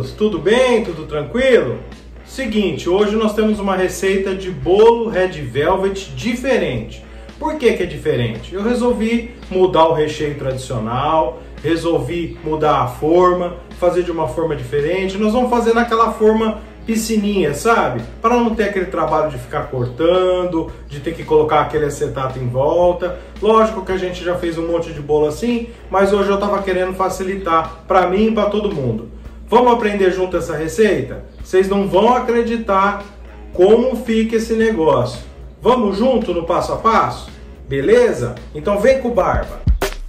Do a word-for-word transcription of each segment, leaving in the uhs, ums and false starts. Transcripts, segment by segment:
amigos, tudo bem? Tudo tranquilo? Seguinte, hoje nós temos uma receita de bolo Red Velvet diferente. Por que que é diferente? Eu resolvi mudar o recheio tradicional, resolvi mudar a forma, fazer de uma forma diferente. Nós vamos fazer naquela forma piscininha, sabe? Para não ter aquele trabalho de ficar cortando, de ter que colocar aquele acetato em volta. Lógico que a gente já fez um monte de bolo assim, mas hoje eu tava querendo facilitar para mim e para todo mundo. Vamos aprender junto essa receita? Vocês não vão acreditar como fica esse negócio. Vamos junto no passo a passo? Beleza? Então vem com o Barba!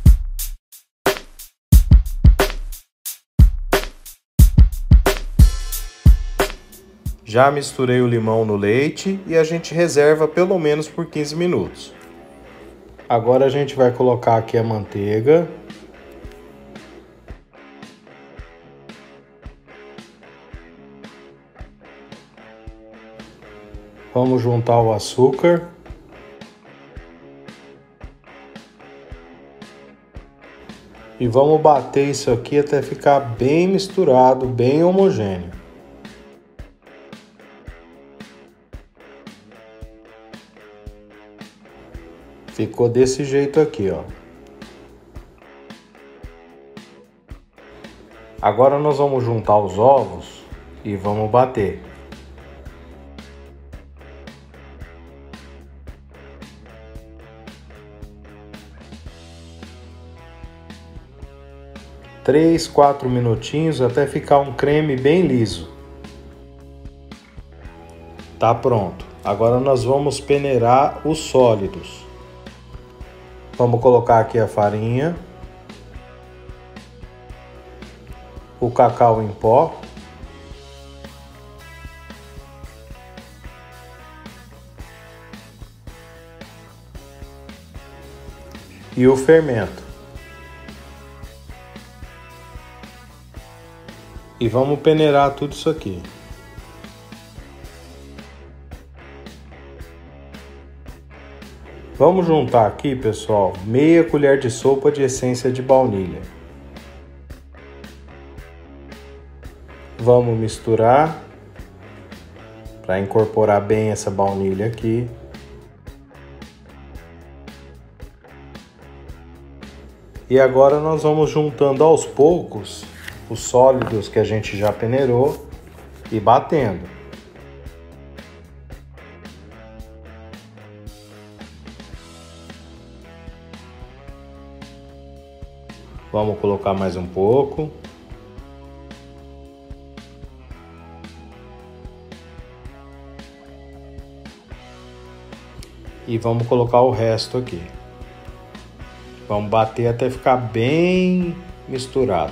Já misturei o limão no leite e a gente reserva pelo menos por quinze minutos. Agora a gente vai colocar aqui a manteiga. Vamos juntar o açúcar. E vamos bater isso aqui até ficar bem misturado, bem homogêneo. Ficou desse jeito aqui, ó. Agora nós vamos juntar os ovos e vamos bater. Três, quatro minutinhos até ficar um creme bem liso. Tá pronto. Agora nós vamos peneirar os sólidos. Vamos colocar aqui a farinha, o cacau em pó e o fermento. E vamos peneirar tudo isso aqui. Vamos juntar aqui, pessoal, meia colher de sopa de essência de baunilha. Vamos misturar para incorporar bem essa baunilha aqui. E agora nós vamos juntando aos poucos os sólidos que a gente já peneirou e batendo. Vamos colocar mais um pouco. E vamos colocar o resto aqui. Vamos bater até ficar bem misturado.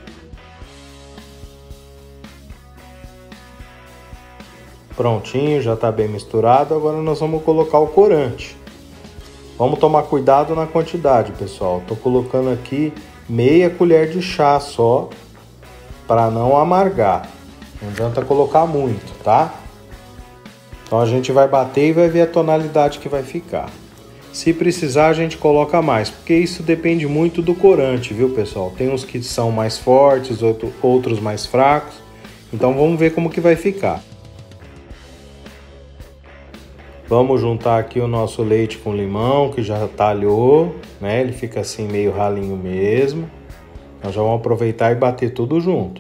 Prontinho, já está bem misturado. Agora nós vamos colocar o corante. Vamos tomar cuidado na quantidade, pessoal. Estou colocando aqui meia colher de chá só, para não amargar. Não adianta colocar muito, tá? Então a gente vai bater e vai ver a tonalidade que vai ficar. Se precisar a gente coloca mais, porque isso depende muito do corante, viu, pessoal? Tem uns que são mais fortes, outros mais fracos. Então vamos ver como que vai ficar. Vamos juntar aqui o nosso leite com limão, que já talhou, né? Ele fica assim meio ralinho mesmo. Nós já vamos aproveitar e bater tudo junto.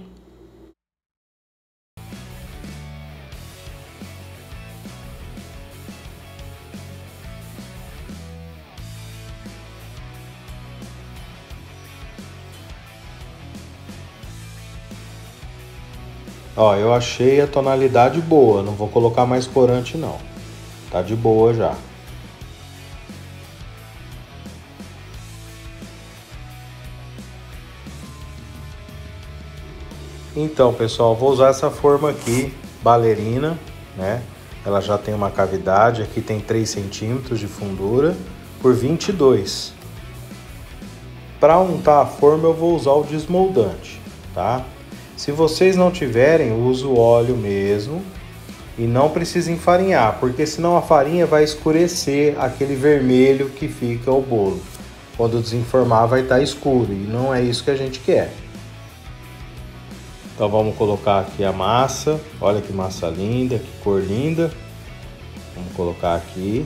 Ó, eu achei a tonalidade boa, não vou colocar mais corante não. Tá de boa já. Então, pessoal, vou usar essa forma aqui, bailarina, né? Ela já tem uma cavidade, aqui tem três centímetros de fundura por vinte e dois. Para untar a forma eu vou usar o desmoldante, tá? Se vocês não tiverem, uso o óleo mesmo. E não precisa enfarinhar, porque senão a farinha vai escurecer aquele vermelho que fica o bolo. Quando desenformar vai estar escuro e não é isso que a gente quer. Então vamos colocar aqui a massa. Olha que massa linda, que cor linda. Vamos colocar aqui.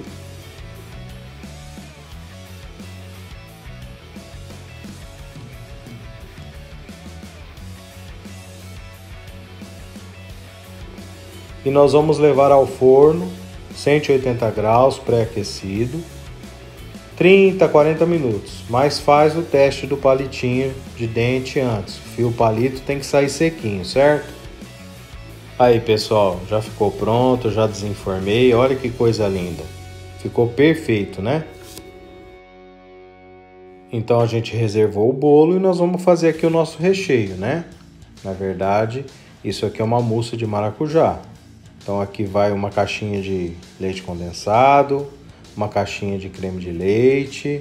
E nós vamos levar ao forno, cento e oitenta graus, pré-aquecido, trinta, quarenta minutos. Mas faz o teste do palitinho de dente antes. O fio palito tem que sair sequinho, certo? Aí, pessoal, já ficou pronto, já desenformei. Olha que coisa linda. Ficou perfeito, né? Então a gente reservou o bolo e nós vamos fazer aqui o nosso recheio, né? Na verdade, isso aqui é uma mousse de maracujá. Então aqui vai uma caixinha de leite condensado, uma caixinha de creme de leite.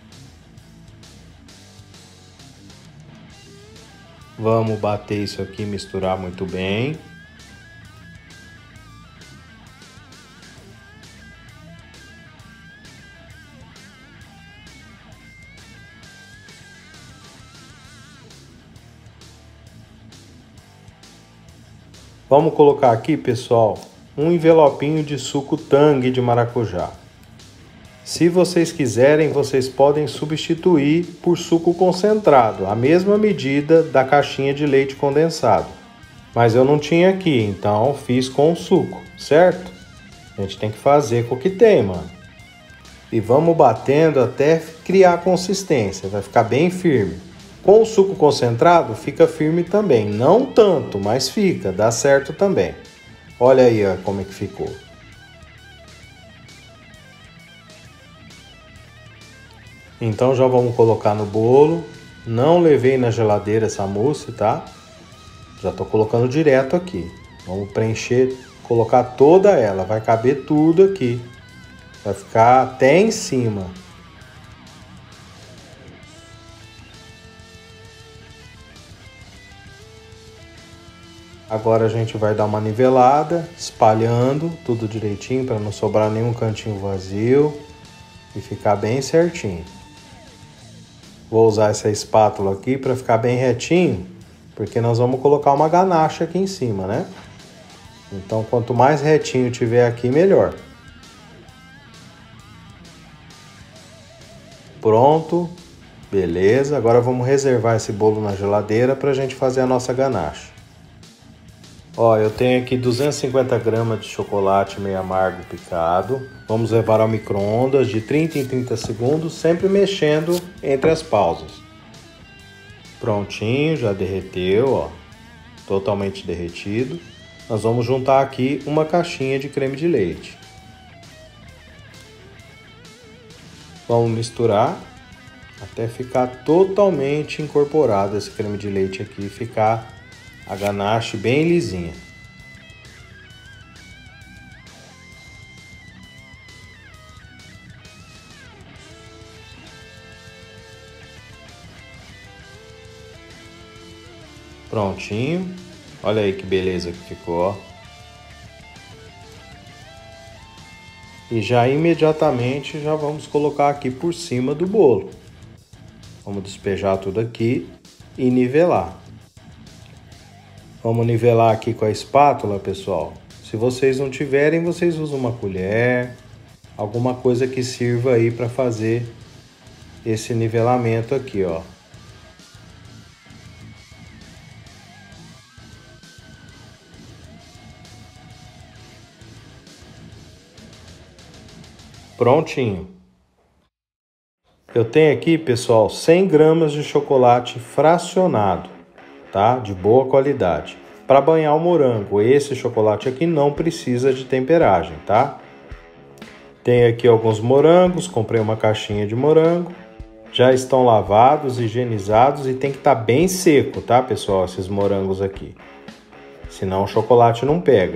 Vamos bater isso aqui, misturar muito bem. Vamos colocar aqui, pessoal, um envelopinho de suco Tang de maracujá. Se vocês quiserem, vocês podem substituir por suco concentrado, a mesma medida da caixinha de leite condensado. Mas eu não tinha aqui, então fiz com o suco, certo? A gente tem que fazer com o que tem, mano. E vamos batendo até criar consistência, vai ficar bem firme. Com o suco concentrado fica firme também, não tanto, mas fica, dá certo também. Olha aí ó, como é que ficou. Então já vamos colocar no bolo. Não levei na geladeira essa mousse, tá? Já tô colocando direto aqui. Vamos preencher, colocar toda ela, vai caber tudo aqui. Vai ficar até em cima. Agora a gente vai dar uma nivelada, espalhando tudo direitinho para não sobrar nenhum cantinho vazio e ficar bem certinho. Vou usar essa espátula aqui para ficar bem retinho, porque nós vamos colocar uma ganache aqui em cima, né? Então quanto mais retinho tiver aqui, melhor. Pronto, beleza. Agora vamos reservar esse bolo na geladeira para a gente fazer a nossa ganache. Ó, eu tenho aqui duzentos e cinquenta gramas de chocolate meio amargo picado. Vamos levar ao micro-ondas de trinta em trinta segundos, sempre mexendo entre as pausas. Prontinho, já derreteu, ó. Totalmente derretido. Nós vamos juntar aqui uma caixinha de creme de leite. Vamos misturar até ficar totalmente incorporado esse creme de leite aqui, ficar a ganache bem lisinha. Prontinho. Olha aí que beleza que ficou, ó. E já imediatamente já vamos colocar aqui por cima do bolo. Vamos despejar tudo aqui e nivelar. Vamos nivelar aqui com a espátula, pessoal. Se vocês não tiverem, vocês usam uma colher, alguma coisa que sirva aí para fazer esse nivelamento aqui, ó. Prontinho. Eu tenho aqui, pessoal, cem gramas de chocolate fracionado, tá? De boa qualidade. Para banhar o morango, esse chocolate aqui não precisa de temperagem, tá? Tenho aqui alguns morangos, comprei uma caixinha de morango. Já estão lavados, higienizados e tem que estar bem seco, tá, pessoal? Esses morangos aqui. Senão o chocolate não pega.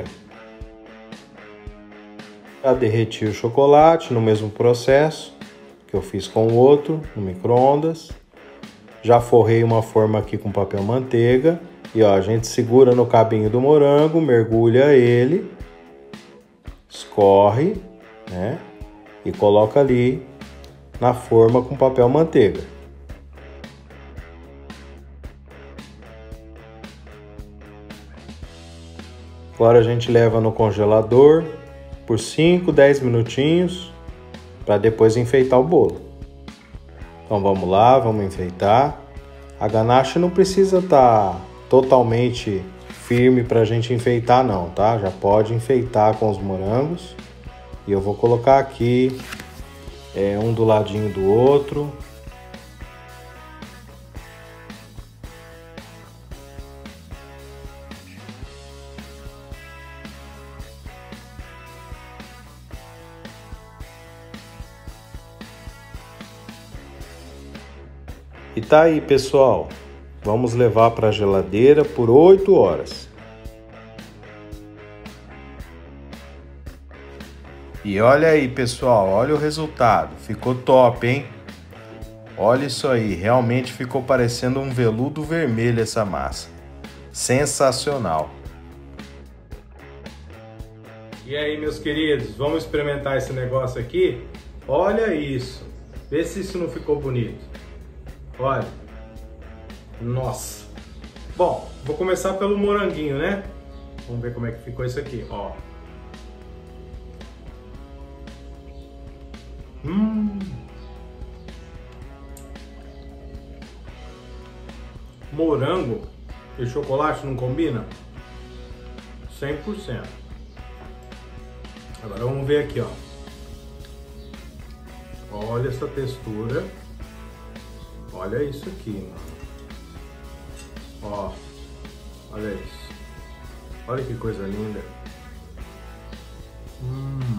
Já derreti o chocolate no mesmo processo que eu fiz com o outro, no micro-ondas. Já forrei uma forma aqui com papel manteiga. E ó, a gente segura no cabinho do morango, mergulha ele, escorre, né? E coloca ali na forma com papel manteiga. Agora a gente leva no congelador por cinco, dez minutinhos para depois enfeitar o bolo. Então vamos lá, vamos enfeitar. A ganache não precisa estar totalmente firme para a gente enfeitar não, tá? Já pode enfeitar com os morangos. E eu vou colocar aqui é, um do ladinho do outro. E tá aí, pessoal. Vamos levar para a geladeira por oito horas. E olha aí, pessoal, olha o resultado. Ficou top, hein? Olha isso aí, realmente ficou parecendo um veludo vermelho essa massa. Sensacional. E aí, meus queridos, vamos experimentar esse negócio aqui? Olha isso. Vê se isso não ficou bonito. Olha. Nossa. Bom, vou começar pelo moranguinho, né? Vamos ver como é que ficou isso aqui, ó. Hum. Morango e chocolate não combina? cem por cento. Agora vamos ver aqui, ó. Olha essa textura. Olha isso aqui, mano. Ó, olha isso. Olha que coisa linda. Hum.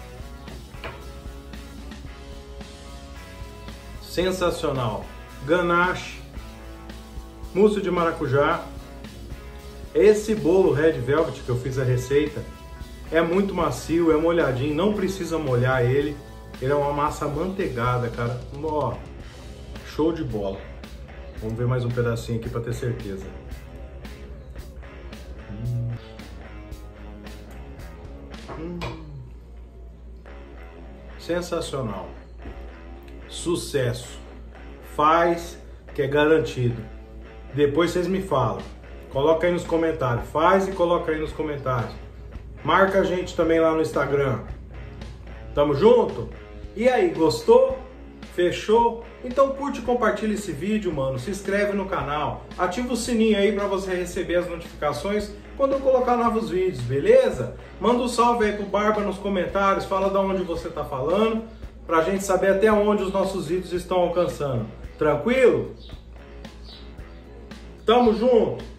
Sensacional. Ganache, mousse de maracujá. Esse bolo Red Velvet que eu fiz a receita é muito macio, é molhadinho, não precisa molhar ele. Ele é uma massa amanteigada, cara. Ó, show de bola. Vamos ver mais um pedacinho aqui para ter certeza. Hum. Hum. Sensacional. Sucesso. Faz que é garantido. Depois vocês me falam. Coloca aí nos comentários. Faz e coloca aí nos comentários. Marca a gente também lá no Instagram. Tamo junto? E aí, gostou? Fechou? Então curte e compartilha esse vídeo, mano. Se inscreve no canal. Ativa o sininho aí para você receber as notificações quando eu colocar novos vídeos, beleza? Manda um salve aí pro Barba nos comentários. Fala de onde você tá falando, pra gente saber até onde os nossos vídeos estão alcançando. Tranquilo? Tamo junto?